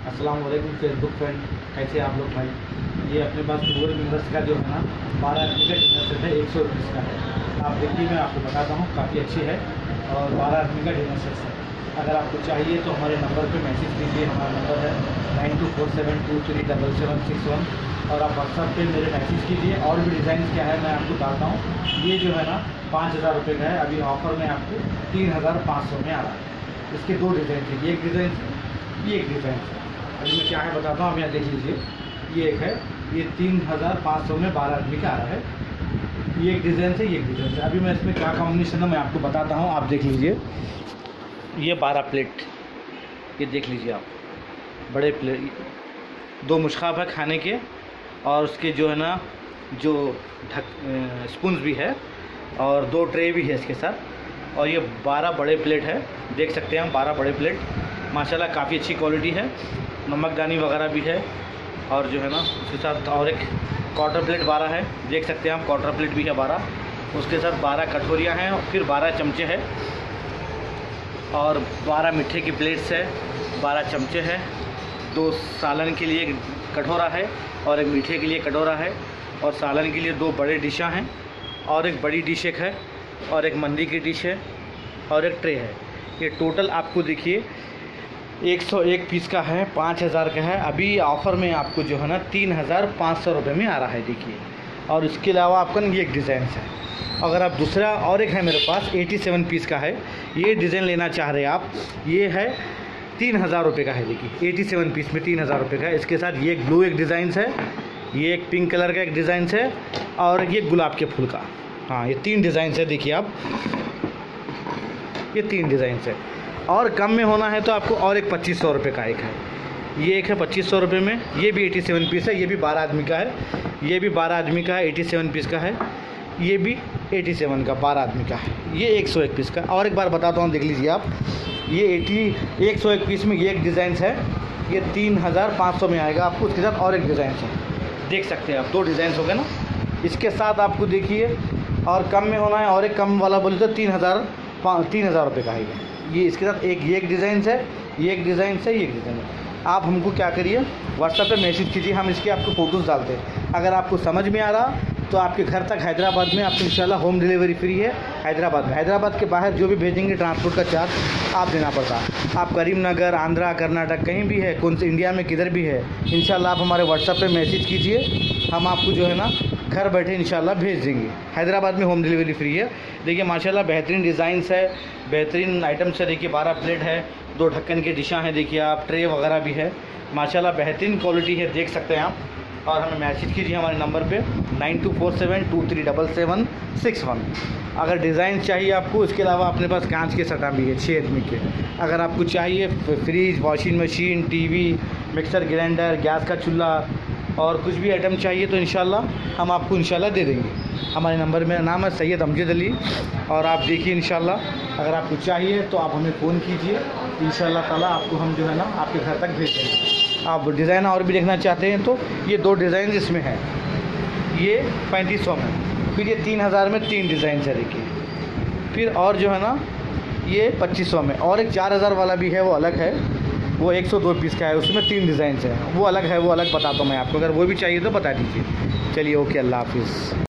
अस्सलाम वालेकुम Facebook friend, कैसे आप लोग भाई। ये अपने पास गूगल विनर्स का जो है ना 12 आदमी का डिनर सेट है, 100 रुपीज़ का है। आप देखिए, मैं आपको बताता हूँ, काफ़ी अच्छी है और 12 आदमी का डिनर सेट है। अगर आपको चाहिए तो हमारे नंबर पे मैसेज कीजिए। हमारा नंबर है 9247237761 और आप व्हाट्सएप पे मेरे मैसेज कीजिए। और भी डिज़ाइन क्या है मैं आपको बताता हूँ। ये जो है ना 5,000 रुपये का है, अभी ऑफ़र में आपको 3,500 में आ रहा है। इसके दो डिज़ाइन थे, ये एक डिज़ाइन से, ये एक डिज़ाइन से। अभी मैं क्या है बताता हूँ, आप यहाँ देख लीजिए। ये एक है, ये 3,500 में 12 आदमी का आ रहा है। ये एक डिज़ाइन से, ये एक डिज़ाइन से। अभी मैं इसमें क्या कॉम्बिनेशन है मैं आपको बताता हूँ, आप देख लीजिए। ये 12 प्लेट, ये देख लीजिए आप, बड़े प्लेट, 2 मुश्काब है खाने के और उसके जो है ना जो स्पून्स भी है और 2 ट्रे भी है इसके साथ। और ये 12 बड़े प्लेट है, देख सकते हैं हम, 12 बड़े प्लेट माशाल्लाह काफ़ी अच्छी क्वालिटी है। नमकदानी वगैरह भी है और जो है ना उसके साथ और एक क्वार्टर प्लेट 12 है, देख सकते हैं हम, क्वार्टर प्लेट भी है 12। उसके साथ 12 कटोरियाँ हैं और फिर 12 चमचे हैं और 12 मीठे की प्लेट्स है, 12 चमचे हैं, 2 सालन के लिए कटोरा है और एक मीठे के लिए कटोरा है और सालन के लिए 2 बड़े डिशा हैं और एक बड़ी डिश एक है और एक मंदी की डिश है और एक ट्रे है। ये टोटल आपको देखिए 101 पीस का है, 5,000 का है। अभी ऑफ़र में आपको जो है ना 3,500 रुपये में आ रहा है, देखिए। और इसके अलावा आपका ये एक डिज़ाइन है। अगर आप दूसरा और एक है मेरे पास 87 पीस का है, ये डिज़ाइन लेना चाह रहे हैं आप, ये है 3,000 रुपये का है। देखिए 87 पीस में 3,000 रुपये का है। इसके साथ ये एक ब्लू एक डिज़ाइन है, ये एक पिंक कलर का एक डिज़ाइन है और ये गुलाब के फूल का। हाँ, ये 3 डिज़ाइन है, देखिए आप, ये 3 डिज़ाइन है। और कम में होना है तो आपको और एक 2,500 रुपये का एक है। ये एक है 2,500 रुपये में, ये भी 87 पीस है, ये भी 12 आदमी का है, ये भी 12 आदमी का है, 87 पीस का है। ये भी 87 का 12 आदमी का है। ये 101 पीस का। और एक बार बताता हूँ, देख लीजिए आप, ये 101 पीस में ये एक डिज़ाइन है, ये 3,500 में आएगा आपको। उसके साथ और एक डिज़ाइन है, देख सकते हैं आप, 2 डिज़ाइन हो गए ना। इसके साथ आपको देखिए और कम में होना है और एक कम वाला बोले तो 3,000 रुपये का है ये। इसके साथ ये एक डिज़ाइन है, ये एक डिज़ाइन है, ये एक डिज़ाइन है। आप हमको क्या करिए, व्हाट्सएप पे मैसेज कीजिए, हम इसके आपको फ़ोटोज़ डालते हैं। अगर आपको समझ में आ रहा तो आपके घर तक हैदराबाद में आपको इंशाल्लाह होम डिलीवरी फ्री है। हैदराबाद में, हैदराबाद के बाहर जो भी भेजेंगे ट्रांसपोर्ट का चार्ज आप देना पड़ता। आप करीमनगर, आंध्रा, कर्नाटक कहीं भी है, कौन से इंडिया में किधर भी है, इंशाल्लाह आप हमारे व्हाट्सएप पे मैसेज कीजिए, हम आपको जो है ना घर बैठे इंशाल्लाह भेज देंगे। हैदराबाद में होम डिलीवरी फ्री है। देखिए माशाल्लाह बेहतरीन डिज़ाइंस है, बेहतरीन आइटम्स है। देखिए 12 प्लेट है, 2 ढक्कन की डिशा हैं, देखिए आप, ट्रे वगैरह भी है। माशाल्लाह बेहतरीन क्वालिटी है, देख सकते हैं आप। और हमें मैसेज कीजिए हमारे नंबर पे 9247237761। अगर डिज़ाइन चाहिए आपको, इसके अलावा अपने पास कांच के सटा भी है 6 आदमी के। अगर आपको चाहिए fridge, washing machine, TV, mixer grinder, gas का चूल्हा और कुछ भी आइटम चाहिए तो इंशाल्लाह हम आपको इंशाल्लाह दे देंगे। हमारे नंबर, मेरा नाम है सैयद अमजद अली। और आप देखिए इंशाल्लाह अगर आपको चाहिए तो आप हमें फ़ोन कीजिए, इंशाल्लाह ताला आपको हम जो है ना आपके घर तक भेज देंगे। आप डिज़ाइन और भी देखना चाहते हैं तो ये 2 डिज़ाइन इसमें हैं, ये 3,500 में, फिर ये 3,000 में 3 डिज़ाइन है, देखिए। फिर और जो है ना ये 2,500 में, और एक 4,000 वाला भी है, वो अलग है, वो 102 पीस का है, उसमें 3 डिज़ाइन है, वो अलग है, वो अलग बताता हूँ मैं आपको। अगर वो भी चाहिए तो बता दीजिए। चलिए, ओके, अल्लाह हाफिज़।